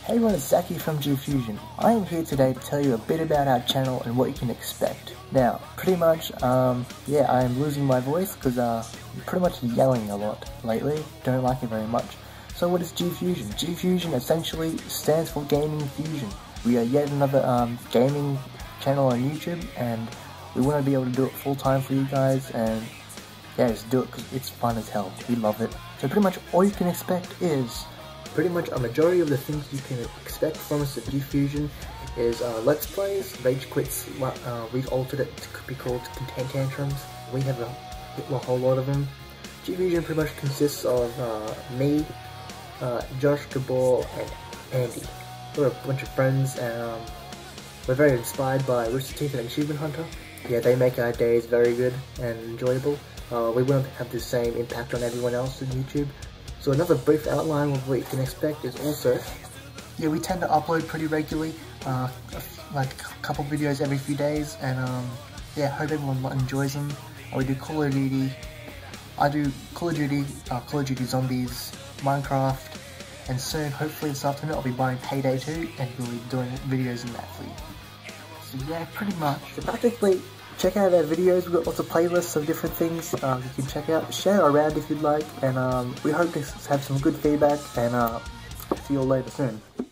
Hey everyone, it's Zaki from Gfusion. I am here today to tell you a bit about our channel and what you can expect. Now, pretty much, I am losing my voice because I'm pretty much yelling a lot lately. Don't like it very much. So what is Gfusion? Gfusion essentially stands for Gaming Fusion. We are yet another gaming channel on YouTube, and we want to be able to do it full time for you guys, and yeah, just do it because it's fun as hell. We love it. So pretty much all you can expect is pretty much a majority of the things you can expect from us at Gfusion is Let's Plays, Rage Quits, we've altered it to be called Content Tantrums. We have a whole lot of them. Gfusion pretty much consists of me, Josh, Gabor, and Andy. We're a bunch of friends, and we're very inspired by Rooster Teeth and Achievement Hunter. Yeah, they make our days very good and enjoyable. We want to have the same impact on everyone else on YouTube. So another brief outline of what you can expect is also, yeah, we tend to upload pretty regularly, like a couple videos every few days, and yeah, hope everyone enjoys them. We do Call of Duty, I do Call of Duty Zombies, Minecraft, and soon, hopefully this afternoon, I'll be buying Payday 2, and we'll be doing videos in that for you. So yeah, pretty much. So practically, check out our videos. We've got lots of playlists of different things you can check out. Share around if you'd like, and we hope to have some good feedback, and see you all later soon.